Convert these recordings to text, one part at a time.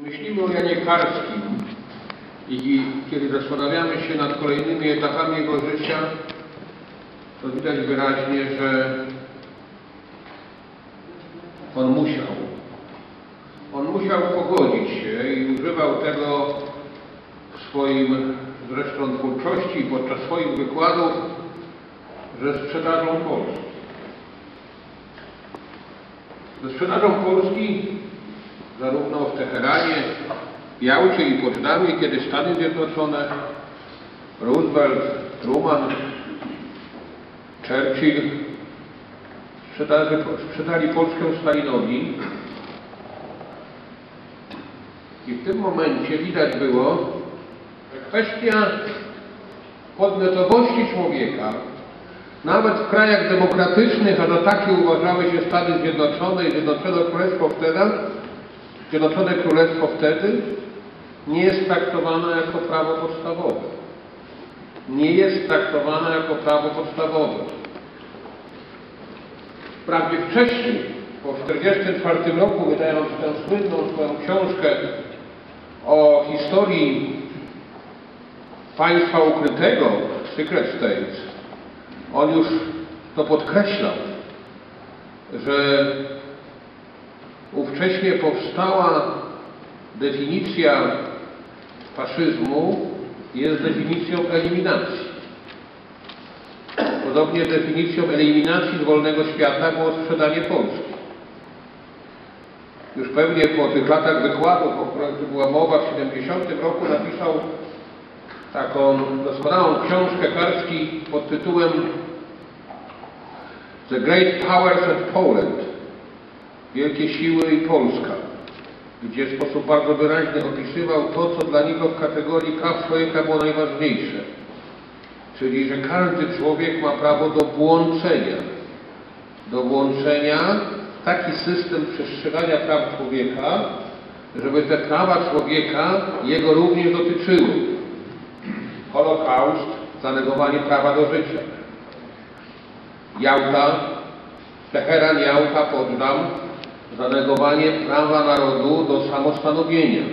Myślimy o Janie Karskim i kiedy zastanawiamy się nad kolejnymi etapami jego życia, to widać wyraźnie, że on musiał pogodzić się i używał tego w swoim zresztą twórczości i podczas swoich wykładów ze sprzedażą Polski. Ze sprzedażą Polski zarówno w Teheranie, Jałcie i Poczdamie, kiedy Stany Zjednoczone, Roosevelt, Truman, Churchill sprzedali Polskę Stalinowi. I w tym momencie widać było, że kwestia podmiotowości człowieka, nawet w krajach demokratycznych, a za takie uważały się Stany Zjednoczone i Zjednoczone Królestwo wtedy, nie jest traktowane jako prawo podstawowe. Nie jest traktowane jako prawo podstawowe. Wprawdzie wcześniej, po 1944 roku, wydając tę słynną swoją książkę o historii państwa ukrytego, Secret States, on już to podkreślał, że ówcześnie powstała definicja faszyzmu jest definicją eliminacji. Podobnie definicją eliminacji z wolnego świata było sprzedanie Polski. Już pewnie po tych latach wykładów, o których tu była mowa, w 1970 roku napisał taką doskonałą książkę Karski pod tytułem The Great Powers of Poland. Wielkie siły i Polska, gdzie w sposób bardzo wyraźny opisywał to, co dla niego w kategorii praw człowieka było najważniejsze. Czyli, że każdy człowiek ma prawo do włączenia w taki system przestrzegania praw człowieka, żeby te prawa człowieka jego również dotyczyły. Holokaust, zanegowanie prawa do życia. Jałta, Teheran, Jałta, Poczdam, zanegowanie prawa narodu do samostanowienia.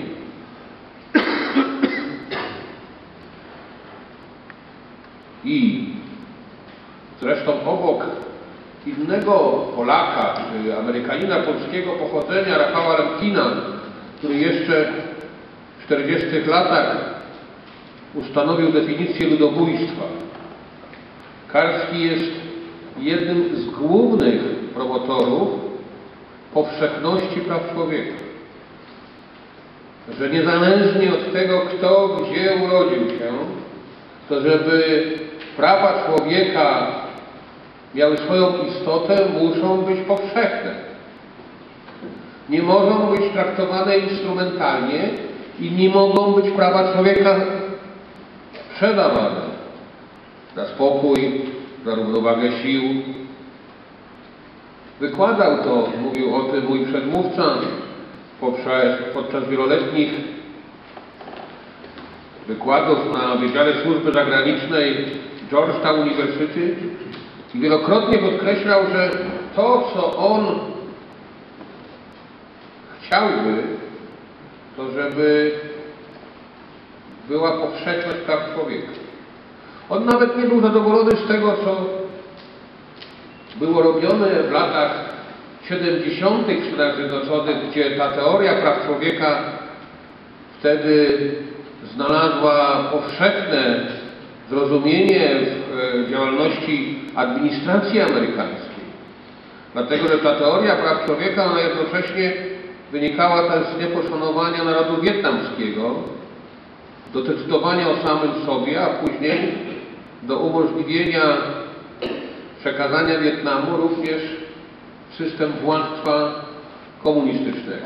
I zresztą obok innego Polaka, czy Amerykanina polskiego pochodzenia, Rafała Lemkina, który jeszcze w 40 latach ustanowił definicję ludobójstwa, Karski jest jednym z głównych promotorów powszechności praw człowieka. Że niezależnie od tego, kto gdzie urodził się, to żeby prawa człowieka miały swoją istotę, muszą być powszechne. Nie mogą być traktowane instrumentalnie i nie mogą być prawa człowieka sprzedawane za spokój, za równowagę sił. Wykładał to, mówił o tym mój przedmówca, podczas wieloletnich wykładów na Wydziale Służby Zagranicznej Georgetown University i wielokrotnie podkreślał, że to, co on chciałby, to żeby była powszechność praw człowieka. On nawet nie był zadowolony z tego, co było robione w latach 70. w Stanach Zjednoczonych, gdzie ta teoria praw człowieka wtedy znalazła powszechne zrozumienie w działalności administracji amerykańskiej. Dlatego, że ta teoria praw człowieka, ona jednocześnie wynikała też z nieposzanowania narodu wietnamskiego, do decydowania o samym sobie, a później do umożliwienia przekazania Wietnamu również system władztwa komunistycznego.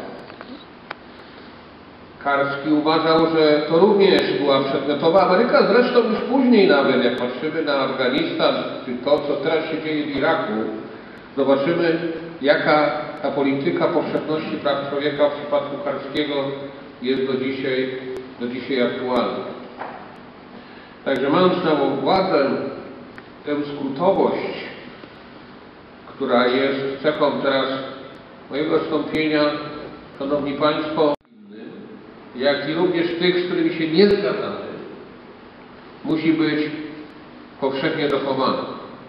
Karski uważał, że to również była przedmiotowa Ameryka, zresztą już później nawet, jak patrzymy na Afganistan, czy to, co teraz się dzieje w Iraku, zobaczymy, jaka ta polityka powszechności praw człowieka w przypadku Karskiego jest do dzisiaj aktualna. Także mając na uwadze tę skrótowość, która jest cechą teraz mojego wystąpienia, Szanowni Państwo, jak i również tych, z którymi się nie zgadzamy, musi być powszechnie dochowana.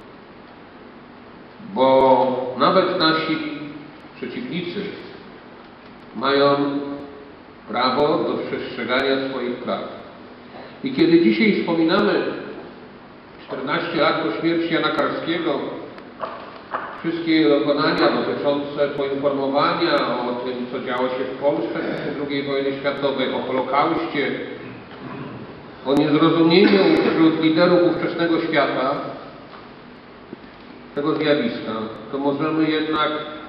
Bo nawet nasi przeciwnicy mają prawo do przestrzegania swoich praw. I kiedy dzisiaj wspominamy 14 lat po śmierci Jana Karskiego, wszystkie jego dokonania dotyczące poinformowania o tym, co działo się w Polsce w II wojny światowej, o Holokauście, o niezrozumieniu wśród liderów ówczesnego świata tego zjawiska, to możemy jednak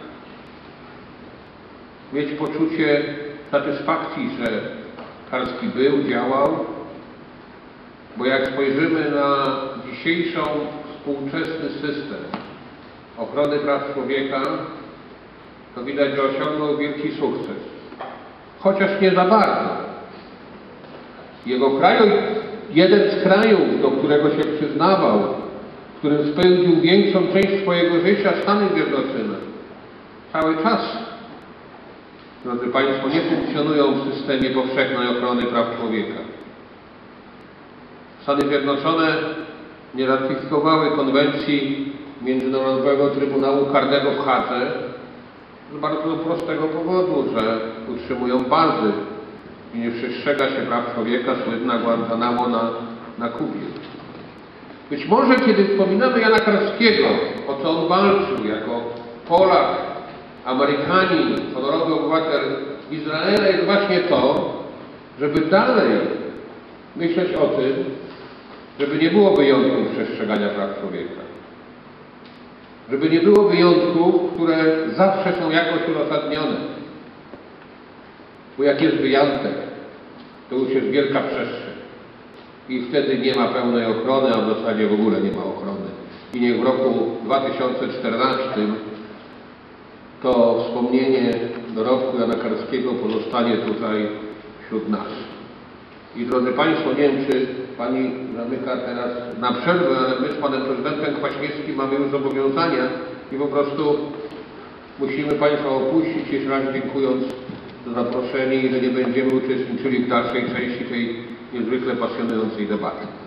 mieć poczucie satysfakcji, że Karski był, działał, bo jak spojrzymy na dzisiejszą współczesny system ochrony praw człowieka, to widać, że osiągnął wielki sukces. Chociaż nie za bardzo. Jego kraj, jeden z krajów, do którego się przyznawał, w którym spędził większą część swojego życia, Stany Zjednoczone, cały czas, drodzy Państwo, nie funkcjonują w systemie powszechnej ochrony praw człowieka. Stany Zjednoczone nie ratyfikowały konwencji Międzynarodowego Trybunału Karnego w Hadze z bardzo prostego powodu, że utrzymują bazy i nie przestrzega się praw człowieka, słynna Guantanamo na Kubie. Być może kiedy wspominamy Jana Karskiego, o co on walczył jako Polak, Amerykanin, honorowy obywatel Izraela, jest właśnie to, żeby dalej myśleć o tym, żeby nie było wyjątków przestrzegania praw człowieka. Żeby nie było wyjątków, które zawsze są jakoś uzasadnione. Bo jak jest wyjątek, to już jest wielka przestrzeń. I wtedy nie ma pełnej ochrony, a w zasadzie w ogóle nie ma ochrony. I niech w roku 2014 to wspomnienie dorobku Jana Karskiego pozostanie tutaj wśród nas. I drodzy Państwo, nie wiem, czy Pani zamyka teraz na przerwę, ale my z Panem Prezydentem Kwaśniewskim mamy już zobowiązania i po prostu musimy Państwa opuścić, jeszcze raz dziękując za zaproszenie i że nie będziemy uczestniczyli w dalszej części tej niezwykle pasjonującej debaty.